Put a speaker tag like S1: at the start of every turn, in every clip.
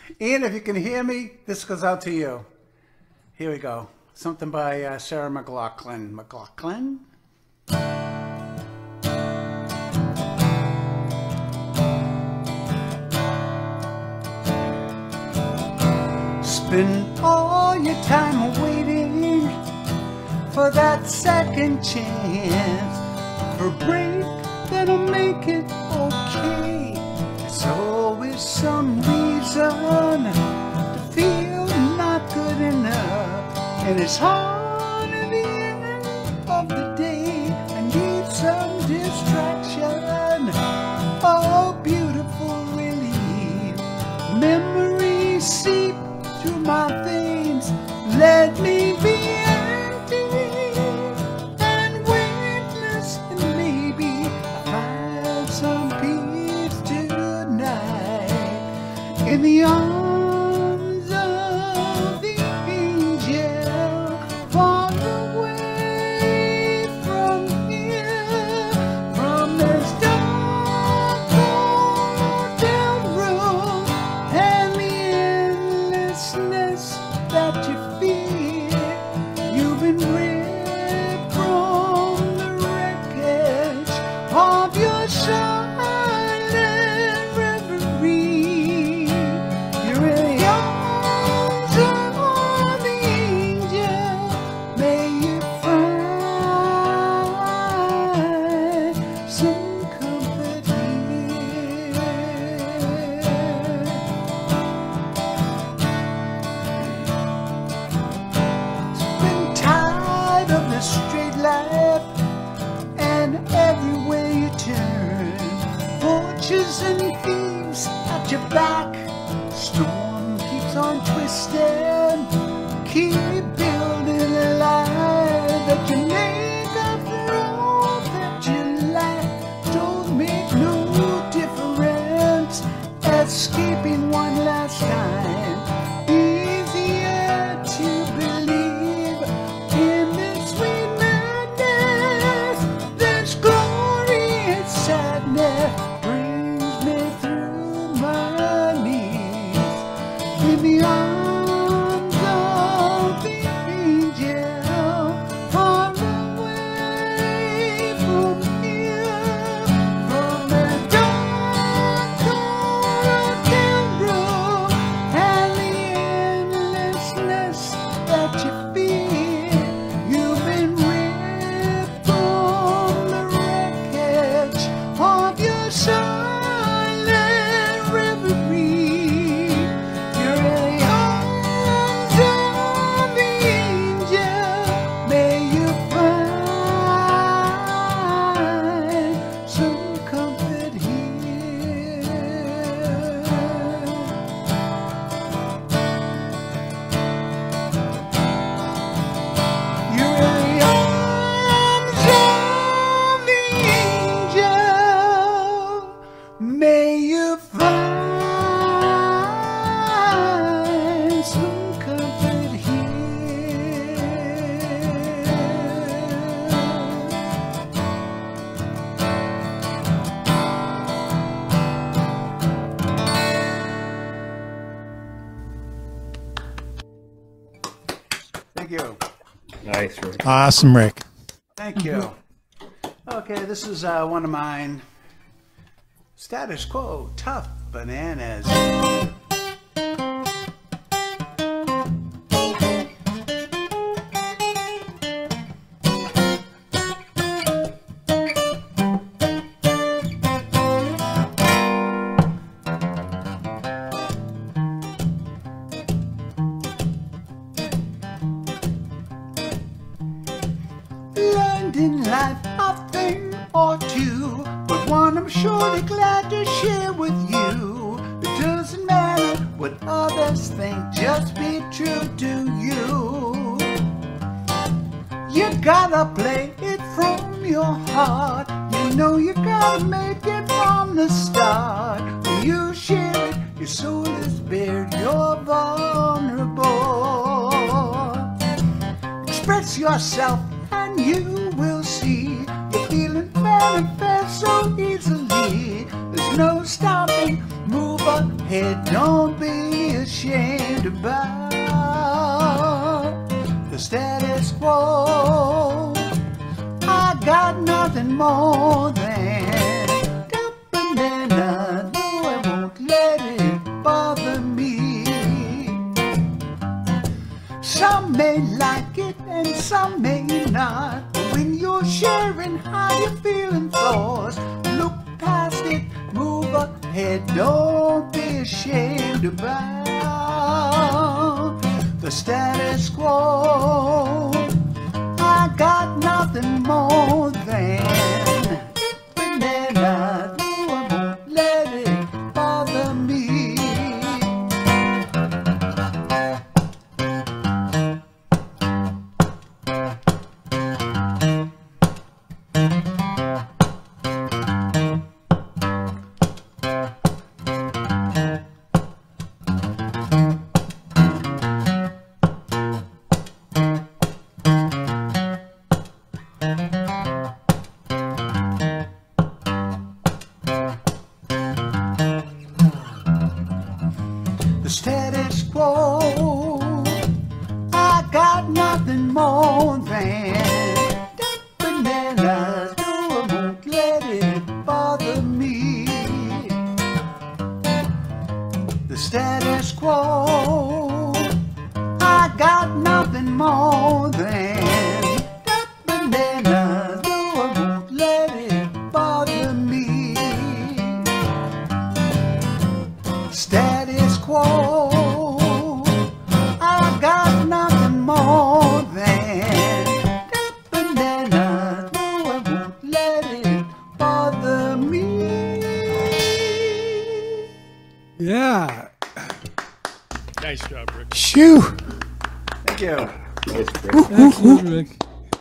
S1: Ian, if you can hear me, this goes out to you. Here we go. Something by Sarah McLachlan. McLachlan? Spend all your time waiting for that second chance, for a break that'll make it okay. There's always some reason to feel not good enough, and it's hard at the end of the day. I need some distraction, oh beautiful relief. Memories seep through my veins, let me be empty and weightless, and maybe I'll find some peace tonight in the arms of the angel, far away from here, from this dark hotel room and the endlessness that you feel. You've been ripped from the wreckage of your silent reverie. You're in the arms of the angel. May you find some comfort here. Been tired of the straight life, and everywhere you turn, vultures and thieves at your back. Storm keeps on twisting. Keep building a life that you make up for all that you lack. Don't make no difference. Escaping one last time, easier to believe in this sweet madness. This glorious sadness brings me through my knees in the arms of the angel, far away from here, from the dark hotel room and the endlessness that you feel. You've been ripped from the wreckage of your silent reverie. You're in the arms of the angel. May you find some comfort here. You're in the arms of the angel. May you find some comfort here. Thank you.
S2: Nice, Rick.
S3: Awesome, Rick.
S1: Thank you. Okay, this is one of mine. Status Quo, Tough Bananas. Learned in life a thing or two, but one I'm surely glad to share with you. It doesn't matter what others think, just be true to you. You gotta play it from your heart. You know you gotta make it from the start. When you share it, your soul is bared, you're vulnerable. Express yourself and you will see your feeling manifest so easily. There's no stopping, move ahead, don't be ashamed about the status quo. I got nothing more than that banana. No, I won't let it bother me. Some may like it and some may not. But when you're sharing how you feeling thoughts, look past it, move ahead. Don't be ashamed about the status quo. I got nothing more than banana. No, I won't let it bother me. The status quo, I got nothing more than that banana. No, I won't let it bother me. The status quo, I got nothing more than that banana. No, I won't let it bother me. Status quo, I got nothing more than that banana. No, I won't let it bother me.
S2: Yeah.
S3: Nice job, Rick.
S2: Shoo.
S1: Thank you.
S2: Excellent, Rick.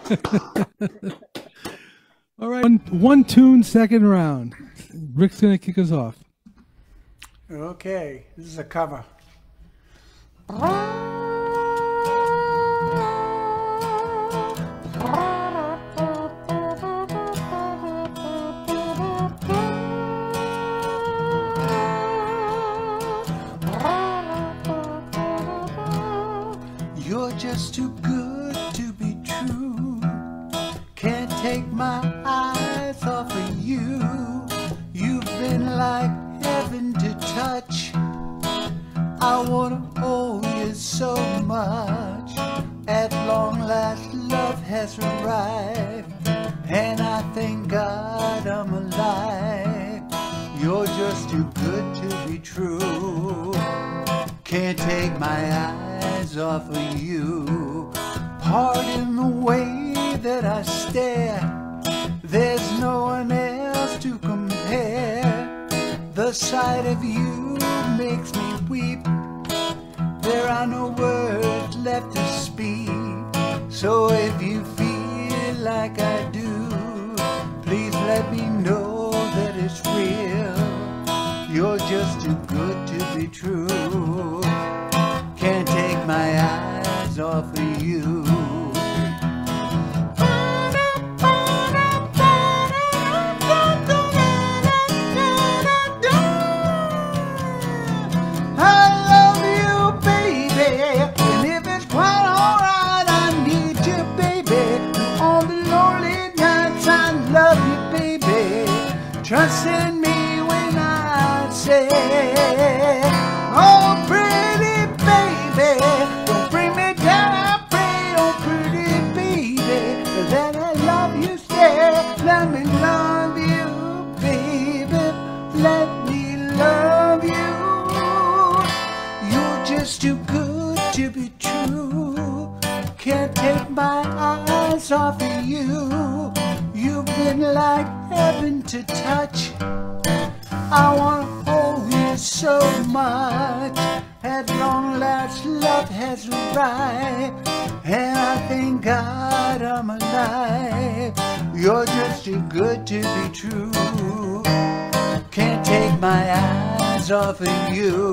S2: All right. One tune, second round. Rick's going to kick us off.
S1: Okay, this is a cover. You're just too good to be true. Can't take my eyes off of you. You've been like heaven to touch. I wanna hold you so much. At long last, love has arrived, and I thank God I'm alive. You're just too good to be true. Can't take my eyes off of you. Pardon the way that I stare. There's no one else to compare. The sight of you makes me weep. There are no words left to speak. So if you feel like I do, please let me know that it's real. You're just too good to be true. Can't take my eyes off of you. Trust in me when I say, oh pretty baby, don't bring me down, I pray, oh pretty baby, that I love you, stay, let me love you, baby, let me love you. You're just too good to be true. Can't take my eyes off of you. You've been like heaven to touch. I wanna hold you so much. At long last, love has arrived, and I thank God I'm alive. You're just too good to be true. Can't take my eyes off of you.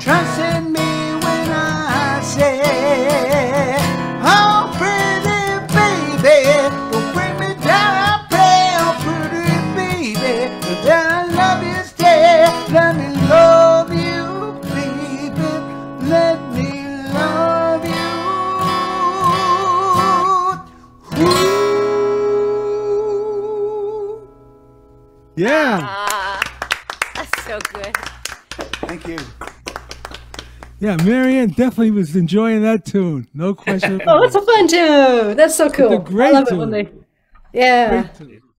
S1: trust in me when I say, oh, pretty baby, don't bring me down, I pray, oh, pretty baby, that I love you, stay, let me love you, baby, let me love you. Ooh.
S2: Yeah.
S4: That's so good.
S1: Thank you.
S2: Yeah, Marianne definitely was enjoying that tune. No question.
S5: Oh, it's a fun tune. That's so cool.
S2: It's a great
S5: I love it
S2: tune.
S5: when they, yeah.
S2: Great tune.